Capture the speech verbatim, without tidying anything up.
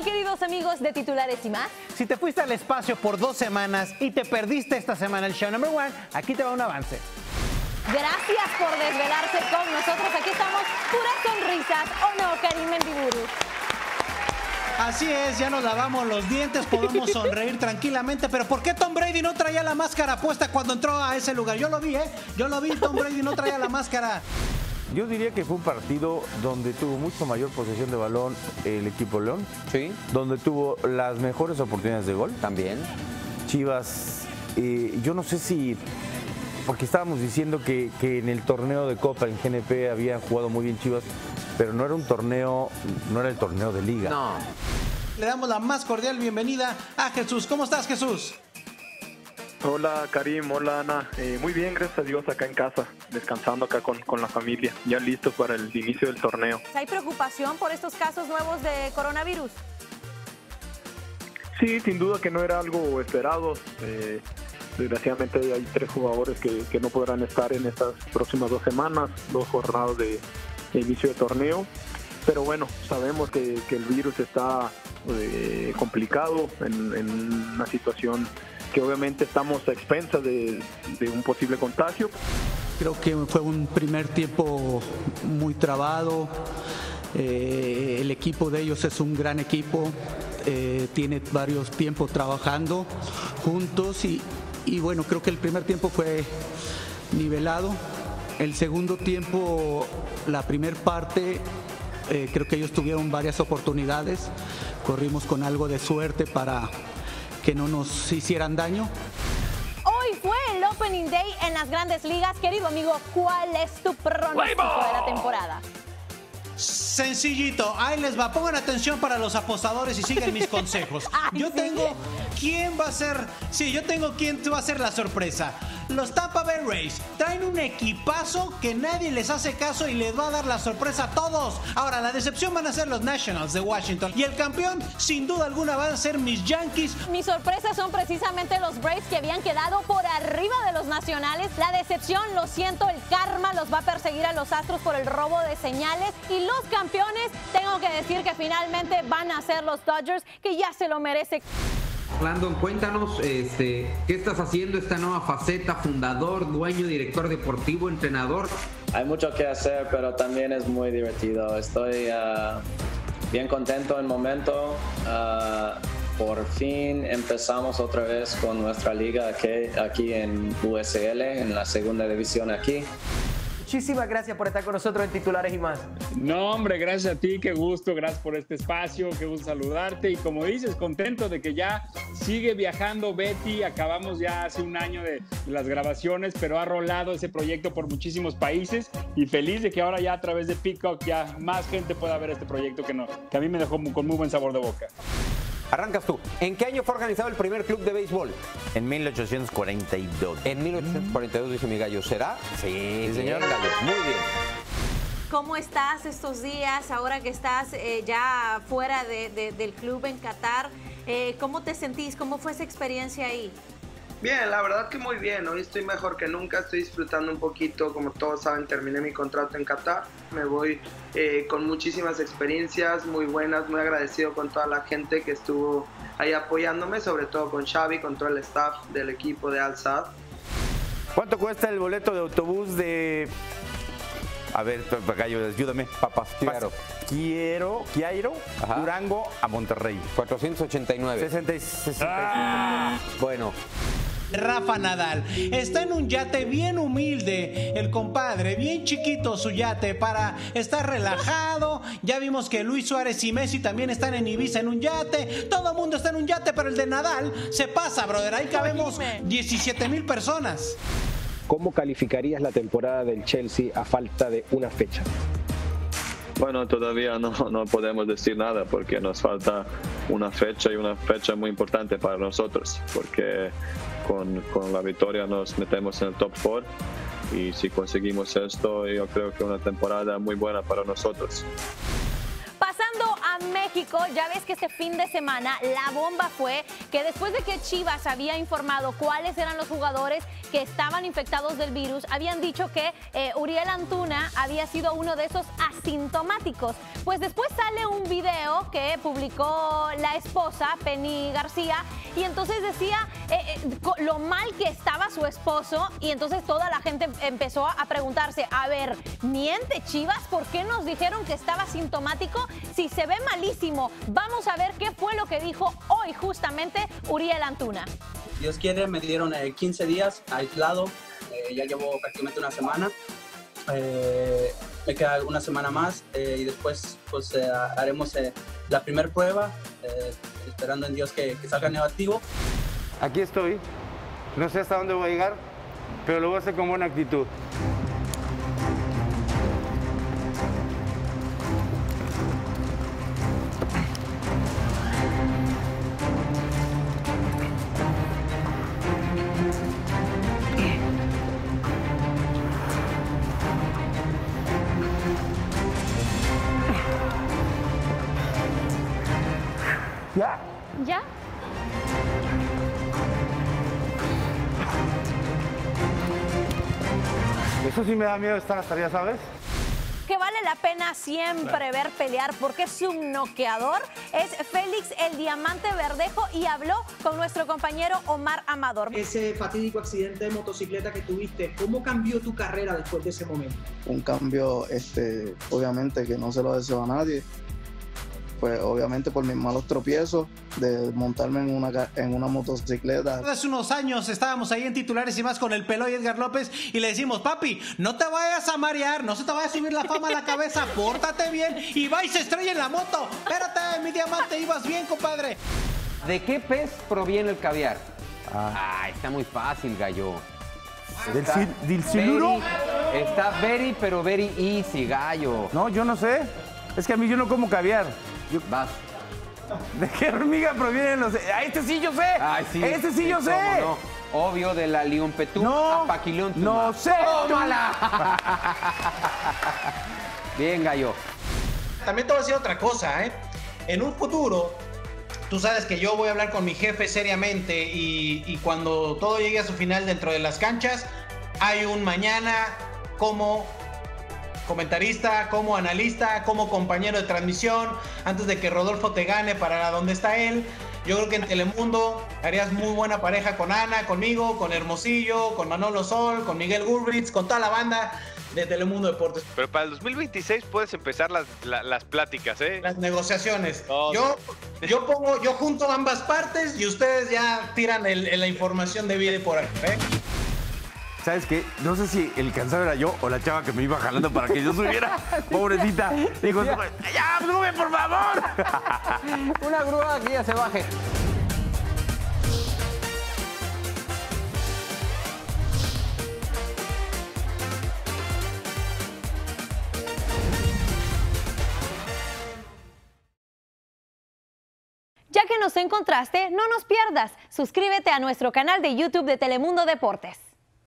queridos amigos de Titulares y Más. Si te fuiste al espacio por dos semanas y te perdiste esta semana el show number one, aquí te va un avance. Gracias por desvelarse con nosotros. Aquí estamos, puras sonrisas. ¿O no, Karim Mendiburu? Así es, ya nos lavamos los dientes, podemos sonreír tranquilamente, pero ¿por qué Tom Brady no traía la máscara puesta cuando entró a ese lugar? Yo lo vi, ¿eh? Yo lo vi, Tom Brady no traía la máscara. Yo diría que fue un partido donde tuvo mucho mayor posesión de balón el equipo León. Sí. Donde tuvo las mejores oportunidades de gol. También. Chivas, eh, yo no sé si... Porque estábamos diciendo que, que en el torneo de Copa en G N P habían jugado muy bien Chivas, pero no era un torneo, no era el torneo de liga. No. Le damos la más cordial bienvenida a Jesús. ¿Cómo estás, Jesús? Hola Karim, hola Ana, eh, muy bien, gracias a Dios, acá en casa, descansando acá con, con la familia, ya listos para el inicio del torneo. ¿Hay preocupación por estos casos nuevos de coronavirus? Sí, sin duda que no era algo esperado, eh, desgraciadamente hay tres jugadores que, que no podrán estar en estas próximas dos semanas, dos jornadas de, de inicio de torneo, pero bueno, sabemos que, que el virus está eh, complicado en, en una situación que obviamente estamos a expensas de, de un posible contagio. Creo que fue un primer tiempo muy trabado, eh, el equipo de ellos es un gran equipo, eh, tiene varios tiempos trabajando juntos y, y bueno, creo que el primer tiempo fue nivelado, el segundo tiempo, la primera parte, eh, creo que ellos tuvieron varias oportunidades, corrimos con algo de suerte para que no nos hicieran daño. Hoy fue el Opening Day en las Grandes Ligas. Querido amigo, ¿cuál es tu pronóstico de la temporada? Sencillito, ahí les va. Pongan atención para los apostadores y sigan mis consejos. Ay, yo ¿sí? tengo quién va a ser, sí, yo tengo quién va a ser la sorpresa. Los Tampa Bay Rays traen un equipazo que nadie les hace caso y les va a dar la sorpresa a todos. Ahora, la decepción van a ser los Nationals de Washington y el campeón, sin duda alguna, van a ser mis Yankees. Mis sorpresas son precisamente los Braves, que habían quedado por arriba de los Nacionales. La decepción, lo siento, el karma los va a perseguir a los Astros por el robo de señales. Y los campeones, tengo que decir que finalmente van a ser los Dodgers, que ya se lo merece. Landon, cuéntanos, este, ¿qué estás haciendo esta nueva faceta? Fundador, dueño, director deportivo, entrenador. Hay mucho que hacer, pero también es muy divertido. Estoy uh, bien contento en el momento. Uh, por fin empezamos otra vez con nuestra liga aquí, aquí en U S L, en la segunda división aquí. Muchísimas gracias por estar con nosotros en Titulares y Más. No, hombre, gracias a ti, qué gusto, gracias por este espacio, qué gusto saludarte y como dices, contento de que ya sigue viajando Betty, acabamos ya hace un año de, de las grabaciones, pero ha rolado ese proyecto por muchísimos países y feliz de que ahora ya a través de Peacock ya más gente pueda ver este proyecto que, no, que a mí me dejó muy, con muy buen sabor de boca. Arrancas tú. ¿En qué año fue organizado el primer club de béisbol? En mil ochocientos cuarenta y dos. En mil ochocientos cuarenta y dos, dice mi gallo. ¿Será? Sí, Sí, señor bien, Gallo. Muy bien. ¿Cómo estás estos días, ahora que estás eh, ya fuera de, de, del club en Qatar? Eh, ¿Cómo te sentís? ¿Cómo fue esa experiencia ahí? Bien, la verdad que muy bien. Hoy estoy mejor que nunca, estoy disfrutando un poquito. Como todos saben, terminé mi contrato en Qatar. Me voy eh, con muchísimas experiencias muy buenas, muy agradecido con toda la gente que estuvo ahí apoyándome, sobre todo con Xavi, con todo el staff del equipo de Al Sadd. ¿Cuánto cuesta el boleto de autobús de... A ver, Gallo, ayúdame. Papas, Quiero. Quiero, Quiero, Ajá. Durango a Monterrey. cuatrocientos ochenta y nueve. sesenta y cinco. Ah. Bueno. Rafa Nadal está en un yate bien humilde, el compadre, bien chiquito su yate para estar relajado. Ya vimos que Luis Suárez y Messi también están en Ibiza en un yate. Todo el mundo está en un yate, pero el de Nadal se pasa, brother. Ahí cabemos diecisiete mil personas. ¿Cómo calificarías la temporada del Chelsea a falta de una fecha? Bueno, todavía no, no podemos decir nada porque nos falta una fecha y una fecha muy importante para nosotros, porque con, con la victoria nos metemos en el top cuatro y si conseguimos esto, yo creo que una temporada muy buena para nosotros. Pasando a México. México, ya ves que este fin de semana la bomba fue que después de que Chivas había informado cuáles eran los jugadores que estaban infectados del virus, habían dicho que eh, Uriel Antuna había sido uno de esos asintomáticos. Pues después sale un video que publicó la esposa, Penny García, y entonces decía eh, eh, lo mal que estaba su esposo, y entonces toda la gente empezó a preguntarse, a ver, ¿miente Chivas? ¿Por qué nos dijeron que estaba asintomático si se ve malísimo? Vamos a ver qué fue lo que dijo hoy justamente Uriel Antuna. Dios quiere, me dieron eh, quince días aislado, eh, ya llevo prácticamente una semana. Eh, me queda una semana más eh, y después pues eh, haremos eh, la primera prueba, eh, esperando en Dios que, que salga negativo. Aquí estoy, no sé hasta dónde voy a llegar, pero lo voy a hacer con buena actitud. ¿Ya? ¿Ya? Eso sí me da miedo estar hasta allá, ¿sabes? Que vale la pena siempre ver pelear porque es un noqueador, es Félix el Diamante Verdejo, y habló con nuestro compañero Omar Amador. Ese fatídico accidente de motocicleta que tuviste, ¿cómo cambió tu carrera después de ese momento? Un cambio, este, obviamente, que no se lo deseo a nadie. Pues obviamente por mis malos tropiezos de montarme en una, en una motocicleta. Hace unos años estábamos ahí en Titulares y Más con el Peloy Edgar López y le decimos, papi, no te vayas a marear, no se te vaya a subir la fama a la cabeza, pórtate bien y va y se estrella en la moto. Espérate, mi diamante, ibas bien, compadre. ¿De qué pez proviene el caviar? Ah, ah está muy fácil, gallo. ¿Del, sil, del siluro? Very, está very, pero very easy, gallo. No, yo no sé. Es que a mí yo no como caviar. Yo... Vas. ¿De qué hormiga provienen los...? ¡Ah, este sí yo sé! Ay, sí, ¡Este sí, sí yo sé! No. Obvio, de la Leonpetum no, a Paquilontum. ¡No sé! ¡Tómala! Bien, gallo. También te voy a decir otra cosa, ¿eh? En un futuro, tú sabes que yo voy a hablar con mi jefe seriamente y, y cuando todo llegue a su final dentro de las canchas, hay un mañana como comentarista, como analista, como compañero de transmisión, antes de que Rodolfo te gane para donde está él. Yo creo que en Telemundo harías muy buena pareja con Ana, conmigo, con Hermosillo, con Manolo Sol, con Miguel Gurblitz, con toda la banda de Telemundo Deportes. Pero para el dos mil veintiséis puedes empezar las, la, las pláticas, ¿eh? Las negociaciones. Oh, yo, yo pongo, yo junto ambas partes y ustedes ya tiran el, el, la información de vida por ahí, ¿eh? ¿Sabes qué? No sé si el cansado era yo o la chava que me iba jalando para que yo subiera. Pobrecita. Digo, ¡ya, sube, por favor! Una grúa que ya se baje. Ya que nos encontraste, no nos pierdas. Suscríbete a nuestro canal de YouTube de Telemundo Deportes.